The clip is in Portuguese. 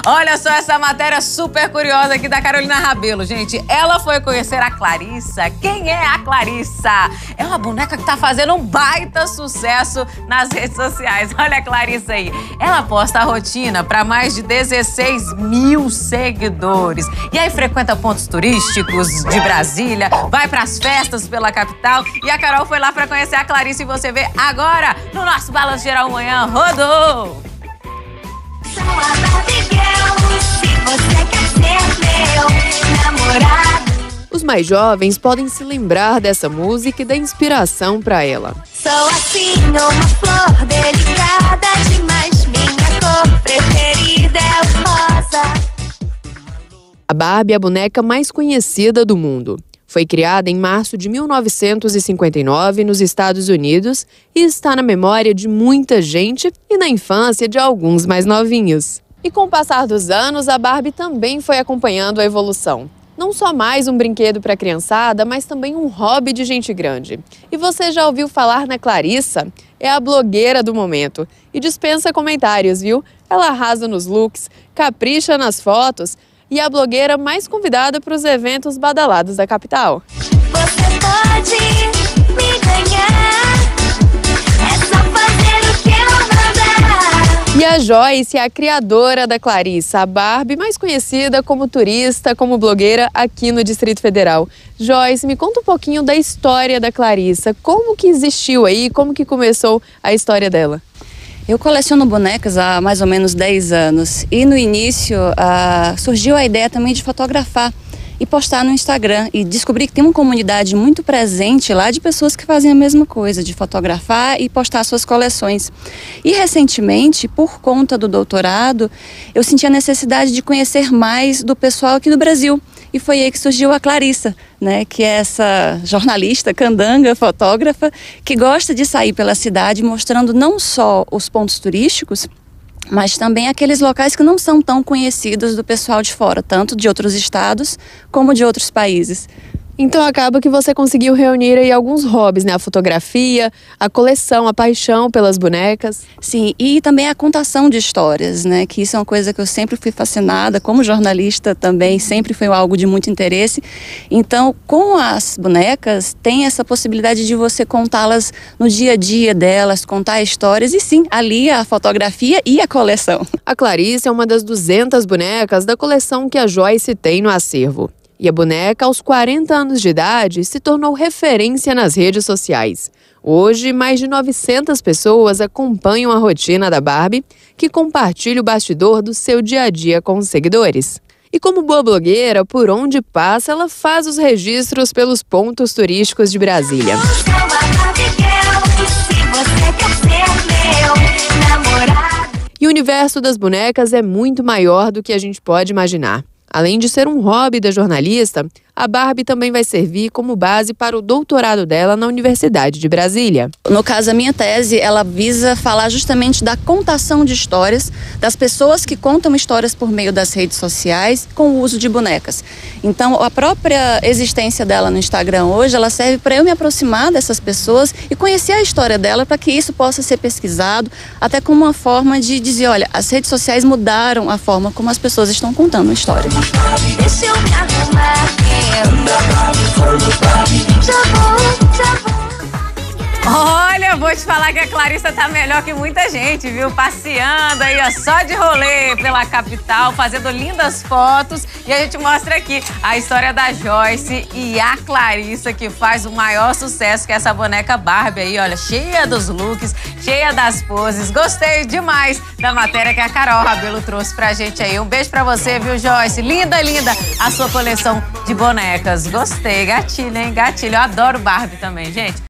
Olha só essa matéria super curiosa aqui da Carolina Rabelo, gente. Ela foi conhecer a Clarissa. Quem é a Clarissa? É uma boneca que tá fazendo um baita sucesso nas redes sociais. Olha a Clarissa aí. Ela posta a rotina para mais de 16 mil seguidores. E aí frequenta pontos turísticos de Brasília, vai pras festas pela capital. E a Carol foi lá para conhecer a Clarissa e você vê agora no nosso Balanço Geral Manhã. Rodou! Os mais jovens podem se lembrar dessa música e da inspiração para ela. Sou assim, uma flor delicada demais, minha cor preferida é o rosa. A Barbie é a boneca mais conhecida do mundo. Foi criada em março de 1959 nos Estados Unidos e está na memória de muita gente e na infância de alguns mais novinhos. E com o passar dos anos, a Barbie também foi acompanhando a evolução. Não só mais um brinquedo para a criançada, mas também um hobby de gente grande. E você já ouviu falar na Clarissa? É a blogueira do momento. E dispensa comentários, viu? Ela arrasa nos looks, capricha nas fotos e é a blogueira mais convidada para os eventos badalados da capital. Você pode me ganhar, é só fazer o que eu mandar. E a Joyce é a criadora da Clarissa, a Barbie mais conhecida como turista, como blogueira aqui no Distrito Federal. Joyce, me conta um pouquinho da história da Clarissa. Como que existiu aí, como que começou a história dela? Eu coleciono bonecas há mais ou menos 10 anos e no início surgiu a ideia também de fotografar e postar no Instagram e descobri que tem uma comunidade muito presente lá de pessoas que fazem a mesma coisa, de fotografar e postar suas coleções. E recentemente, por conta do doutorado, eu senti a necessidade de conhecer mais do pessoal aqui do Brasil. E foi aí que surgiu a Clarissa, né, que é essa jornalista, candanga, fotógrafa, que gosta de sair pela cidade mostrando não só os pontos turísticos, mas também aqueles locais que não são tão conhecidos do pessoal de fora, tanto de outros estados como de outros países. Então acaba que você conseguiu reunir aí alguns hobbies, né? A fotografia, a coleção, a paixão pelas bonecas. Sim, e também a contação de histórias, né? Que isso é uma coisa que eu sempre fui fascinada, como jornalista também, sempre foi algo de muito interesse. Então, com as bonecas, tem essa possibilidade de você contá-las no dia a dia delas, contar histórias e sim, ali a fotografia e a coleção. A Clarissa é uma das 200 bonecas da coleção que a Joyce tem no acervo. E a boneca, aos 40 anos de idade, se tornou referência nas redes sociais. Hoje, mais de 900 pessoas acompanham a rotina da Barbie, que compartilha o bastidor do seu dia a dia com os seguidores. E como boa blogueira, por onde passa, ela faz os registros pelos pontos turísticos de Brasília. E o universo das bonecas é muito maior do que a gente pode imaginar. Além de ser um hobby da jornalista, a Barbie também vai servir como base para o doutorado dela na Universidade de Brasília. No caso, a minha tese, ela visa falar justamente da contação de histórias, das pessoas que contam histórias por meio das redes sociais com o uso de bonecas. Então, a própria existência dela no Instagram hoje, ela serve para eu me aproximar dessas pessoas e conhecer a história dela para que isso possa ser pesquisado, até como uma forma de dizer, olha, as redes sociais mudaram a forma como as pessoas estão contando a história. Deixa eu me arrumar. Olha, vou te falar que a Clarissa tá melhor que muita gente, viu? Passeando aí, ó, só de rolê pela capital, fazendo lindas fotos. E a gente mostra aqui a história da Joyce e a Clarissa, que faz o maior sucesso, que é essa boneca Barbie aí, olha, cheia dos looks, cheia das poses. Gostei demais da matéria que a Carol Rabelo trouxe pra gente aí. Um beijo pra você, viu, Joyce? Linda, linda a sua coleção de bonecas. Gostei, gatilho, hein? Gatilho. Eu adoro Barbie também, gente.